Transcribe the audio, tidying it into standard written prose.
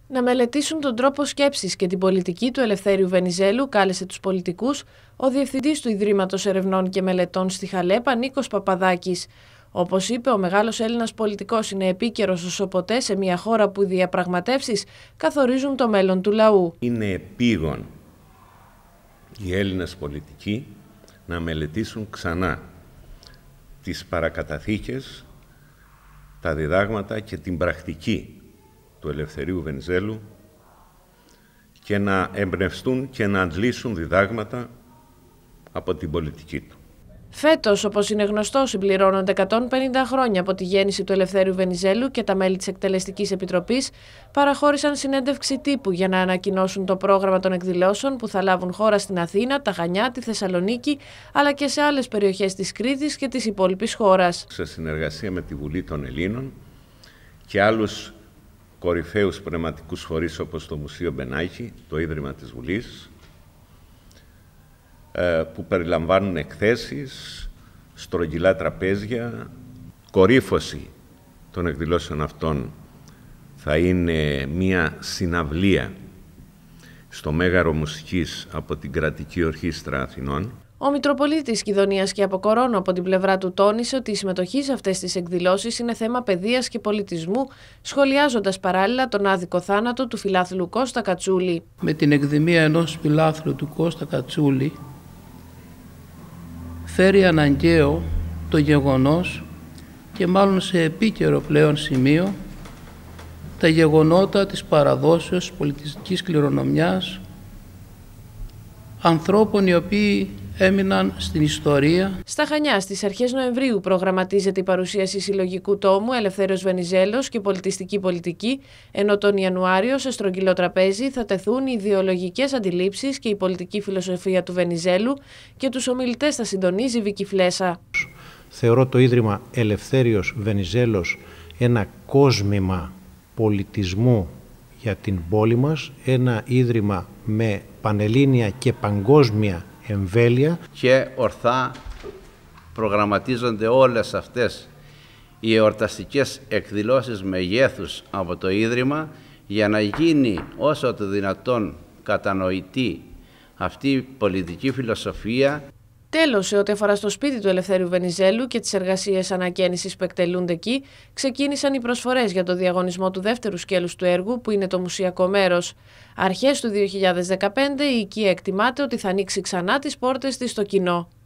Να μελετήσουν τον τρόπο σκέψης και την πολιτική του Ελευθέριου Βενιζέλου κάλεσε τους πολιτικούς ο Διευθυντής του Ιδρύματος Ερευνών και Μελετών στη Χαλέπα, Νίκος Παπαδάκης. Όπως είπε, ο μεγάλος Έλληνας πολιτικός είναι επίκαιρος όσο ποτέ σε μια χώρα που οι διαπραγματεύσεις καθορίζουν το μέλλον του λαού. Είναι επίγον οι Έλληνες πολιτικοί να μελετήσουν ξανά τις παρακαταθήκες, τα διδάγματα και την πρακτική του Ελευθερίου Βενιζέλου και να εμπνευστούν και να αντλήσουν διδάγματα από την πολιτική του. Φέτος, όπως είναι γνωστό, συμπληρώνονται 150 χρόνια από τη γέννηση του Ελευθέριου Βενιζέλου και τα μέλη της Εκτελεστικής Επιτροπής παραχώρησαν συνέντευξη τύπου για να ανακοινώσουν το πρόγραμμα των εκδηλώσεων που θα λάβουν χώρα στην Αθήνα, τα Χανιά, τη Θεσσαλονίκη, αλλά και σε άλλες περιοχές της Κρήτης και της υπόλοιπης χώρας. Σε συνεργασία με τη Βουλή των Ελλήνων και άλλους κορυφαίους πνευματικούς φορείς όπως το Μουσείο Μπενάκη, το Ίδρυμα της Βουλής, που περιλαμβάνουν εκθέσεις, στρογγυλά τραπέζια. Κορύφωση των εκδηλώσεων αυτών θα είναι μία συναυλία στο Μέγαρο Μουσικής από την Κρατική Ορχήστρα Αθηνών. Ο Μητροπολίτης Κιδωνίας και Αποκορώνου από την πλευρά του τόνισε ότι η συμμετοχή σε αυτές τις εκδηλώσεις είναι θέμα παιδείας και πολιτισμού, σχολιάζοντας παράλληλα τον άδικο θάνατο του φιλάθλου Κώστα Κατσούλη. Με την εκδημία ενός φιλάθλου του Κώστα Κατσούλη φέρει αναγκαίο το γεγονός και μάλλον σε επίκαιρο πλέον σημείο τα γεγονότα της παραδόσεως πολιτιστικής κληρονομιάς ανθρώπων οι οποίοι έμειναν στην ιστορία. Στα Χανιά, στις αρχές Νοεμβρίου, προγραμματίζεται η παρουσίαση συλλογικού τόμου Ελευθέριος Βενιζέλος και πολιτιστική πολιτική, ενώ τον Ιανουάριο σε στρογγυλό τραπέζι θα τεθούν οι ιδεολογικές αντιλήψεις και η πολιτική φιλοσοφία του Βενιζέλου και τους ομιλητές θα συντονίζει Βίκη Φλέσσα. Θεωρώ το Ίδρυμα Ελευθέριος Βενιζέλος ένα κόσμημα πολιτισμού για την πόλη μας, ένα ίδρυμα με πανελλήνια και παγκόσμια εμβέλεια. Και ορθά προγραμματίζονται όλες αυτές οι εορταστικές εκδηλώσεις μεγέθους από το Ίδρυμα για να γίνει όσο το δυνατόν κατανοητή αυτή η πολιτική φιλοσοφία. Τέλος, σε ό,τι αφορά στο σπίτι του Ελευθέριου Βενιζέλου και τις εργασίες ανακαίνησης που εκτελούνται εκεί, ξεκίνησαν οι προσφορές για το διαγωνισμό του δεύτερου σκέλους του έργου, που είναι το μουσιακό μέρος. Αρχές του 2015 η οικία εκτιμάται ότι θα ανοίξει ξανά τις πόρτες της στο κοινό.